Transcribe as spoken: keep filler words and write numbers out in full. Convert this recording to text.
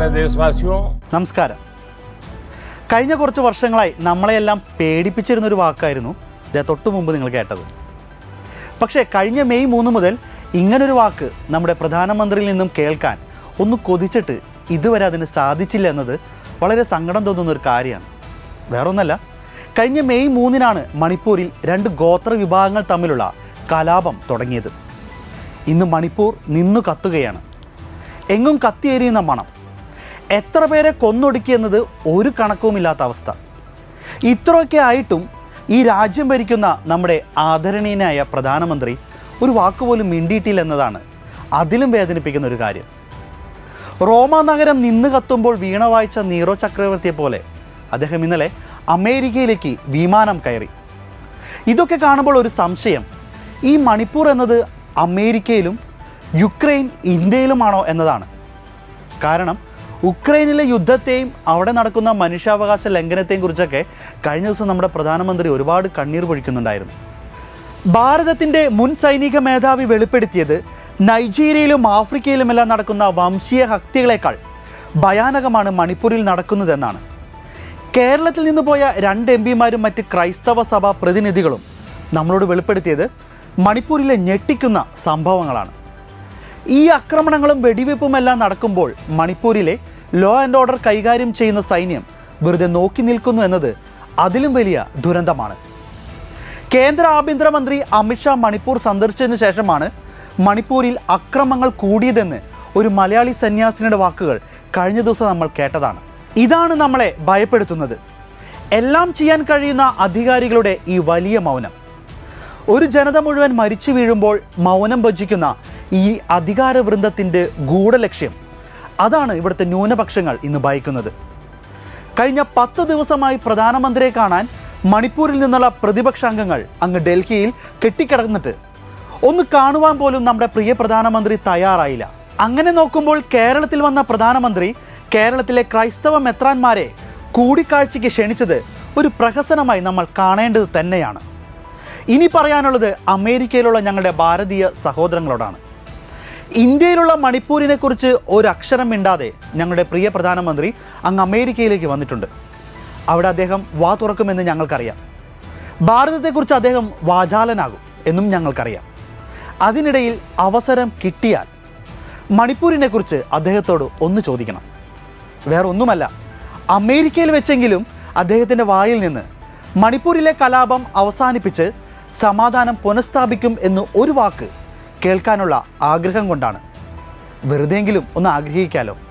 प्यारे देशवासियों നമസ്കാരം. കഴിഞ്ഞ കുറച്ച് വർഷങ്ങളായി നമ്മളെയെല്ലാം പേടിപ്പിച്ചിരുന്നൊരു വാക്കായിരുന്നു ഇത് തൊട്ടു മുമ്പ് നിങ്ങൾ കേട്ടത്. പക്ഷേ കഴിഞ്ഞ മെയ് മൂന്ന് മുതൽ ഇങ്ങനൊരു വാക്ക് നമ്മുടെ പ്രധാനമന്ത്രിയിൽ നിന്നും കേൾക്കാൻ ഒന്ന് കൊതിച്ചിട്ട് ഇതുവരെ അതിന് സാധിച്ചില്ല എന്നത് വളരെ സങ്കടം തോന്നുന്ന ഒരു കാര്യമാണ്. വേറൊന്നല്ല, കഴിഞ്ഞ മെയ് മൂന്നിനാണ് മണിപ്പൂരിൽ രണ്ട് ഗോത്ര വിഭാഗങ്ങൾ തമ്മിലുള്ള കലാപം തുടങ്ങിയത്. ഇന്ന് മണിപ്പൂർ നിന്നു കത്തുകയാണ്. എങ്ങും കത്തിയേരിയുന്ന മണം. എത്ര പേരെ കൊന്നൊടുക്കിയെന്നത് ഒരു കണക്കുമില്ലാത്ത അവസ്ഥ. ഇത്രയൊക്കെ ആയിട്ടും ഈ രാജ്യം ഭരിക്കുന്ന നമ്മുടെ ആദരണീയനായ പ്രധാനമന്ത്രി ഒരു വാക്കുപോലും മിണ്ടിയിട്ടില്ല എന്നതാണ് അതിലും വേദനിപ്പിക്കുന്ന ഒരു കാര്യം. റോമ നഗരം നിന്ന് കത്തുമ്പോൾ വീണ വായിച്ച നീറോ ചക്രവർത്തിയെ പോലെ അദ്ദേഹം ഇന്നലെ അമേരിക്കയിലേക്ക് വിമാനം കയറി. ഇതൊക്കെ കാണുമ്പോൾ ഒരു സംശയം, ഈ മണിപ്പൂർ എന്നത് അമേരിക്കയിലും യുക്രൈൻ ഇന്ത്യയിലുമാണോ എന്നതാണ്. കാരണം ഉക്രൈനിലെ യുദ്ധത്തെയും അവിടെ നടക്കുന്ന മനുഷ്യാവകാശ ലംഘനത്തെയും കുറിച്ചൊക്കെ കഴിഞ്ഞ ദിവസം നമ്മുടെ പ്രധാനമന്ത്രി ഒരുപാട് കണ്ണീർ പൊഴിക്കുന്നുണ്ടായിരുന്നു. ഭാരതത്തിൻ്റെ മുൻ സൈനിക മേധാവി വെളിപ്പെടുത്തിയത് നൈജീരിയയിലും ആഫ്രിക്കയിലുമെല്ലാം നടക്കുന്ന വംശീയ ഹത്യകളേക്കാൾ ഭയാനകമാണ് മണിപ്പൂരിൽ നടക്കുന്നതെന്നാണ്. കേരളത്തിൽ നിന്ന് പോയ രണ്ട് എം പിമാരും മറ്റ് ക്രൈസ്തവ സഭാ പ്രതിനിധികളും നമ്മളോട് വെളിപ്പെടുത്തിയത് മണിപ്പൂരിലെ ഞെട്ടിക്കുന്ന സംഭവങ്ങളാണ്. ഈ ആക്രമണങ്ങളും വെടിവെപ്പുമെല്ലാം നടക്കുമ്പോൾ മണിപ്പൂരിലെ ലോ ആൻഡ് ഓർഡർ കൈകാര്യം ചെയ്യുന്ന സൈന്യം വെറുതെ നോക്കി നിൽക്കുന്നു എന്നത് അതിലും വലിയ ദുരന്തമാണ്. കേന്ദ്ര ആഭ്യന്തരമന്ത്രി അമിത്ഷാ മണിപ്പൂർ സന്ദർശിച്ചതിന് ശേഷമാണ് മണിപ്പൂരിൽ അക്രമങ്ങൾ കൂടിയതെന്ന് ഒരു മലയാളി സന്യാസിനിയുടെ വാക്കുകൾ കഴിഞ്ഞ ദിവസം നമ്മൾ കേട്ടതാണ്. ഇതാണ് നമ്മളെ ഭയപ്പെടുത്തുന്നത്. എല്ലാം ചെയ്യാൻ കഴിയുന്ന അധികാരികളുടെ ഈ വലിയ മൗനം. ഒരു ജനത മുഴുവൻ മരിച്ചു വീഴുമ്പോൾ മൗനം ഭജിക്കുന്ന ഈ അധികാരവൃന്ദത്തിൻ്റെ ഗൂഢലക്ഷ്യം, അതാണ് ഇവിടുത്തെ ന്യൂനപക്ഷങ്ങൾ ഇന്ന് ഭയക്കുന്നത്. കഴിഞ്ഞ പത്ത് ദിവസമായി പ്രധാനമന്ത്രിയെ കാണാൻ മണിപ്പൂരിൽ നിന്നുള്ള പ്രതിപക്ഷാംഗങ്ങൾ അങ്ങ് ഡൽഹിയിൽ കെട്ടിക്കിടന്നിട്ട് ഒന്ന് കാണുവാൻ പോലും നമ്മുടെ പ്രിയ പ്രധാനമന്ത്രി തയ്യാറായില്ല. അങ്ങനെ നോക്കുമ്പോൾ കേരളത്തിൽ വന്ന പ്രധാനമന്ത്രി കേരളത്തിലെ ക്രൈസ്തവ മെത്രാന്മാരെ കൂടിക്കാഴ്ചയ്ക്ക് ക്ഷണിച്ചത് ഒരു പ്രഹസനമായി നമ്മൾ കാണേണ്ടത് തന്നെയാണ്. ഇനി പറയാനുള്ളത് അമേരിക്കയിലുള്ള ഞങ്ങളുടെ ഭാരതീയ സഹോദരങ്ങളോടാണ്. ഇന്ത്യയിലുള്ള മണിപ്പൂരിനെക്കുറിച്ച് ഒരക്ഷരം മിണ്ടാതെ ഞങ്ങളുടെ പ്രിയ പ്രധാനമന്ത്രി അങ്ങ് അമേരിക്കയിലേക്ക് വന്നിട്ടുണ്ട്. അവിടെ അദ്ദേഹം വാ തുറക്കുമെന്ന് ഞങ്ങൾക്കറിയാം. ഭാരതത്തെക്കുറിച്ച് അദ്ദേഹം വാചാലനാകും എന്നും ഞങ്ങൾക്കറിയാം. അതിനിടയിൽ അവസരം കിട്ടിയാൽ മണിപ്പൂരിനെക്കുറിച്ച് അദ്ദേഹത്തോട് ഒന്ന് ചോദിക്കണം. വേറെ ഒന്നുമല്ല, അമേരിക്കയിൽ വെച്ചെങ്കിലും അദ്ദേഹത്തിൻ്റെ വായിൽ നിന്ന് മണിപ്പൂരിലെ കലാപം അവസാനിപ്പിച്ച് സമാധാനം പുനഃസ്ഥാപിക്കും എന്ന് ഒരു വാക്ക് കേൾക്കാനുള്ള ആഗ്രഹം കൊണ്ടാണ്. വെറുതെയെങ്കിലും ഒന്ന് ആഗ്രഹിക്കാലോ.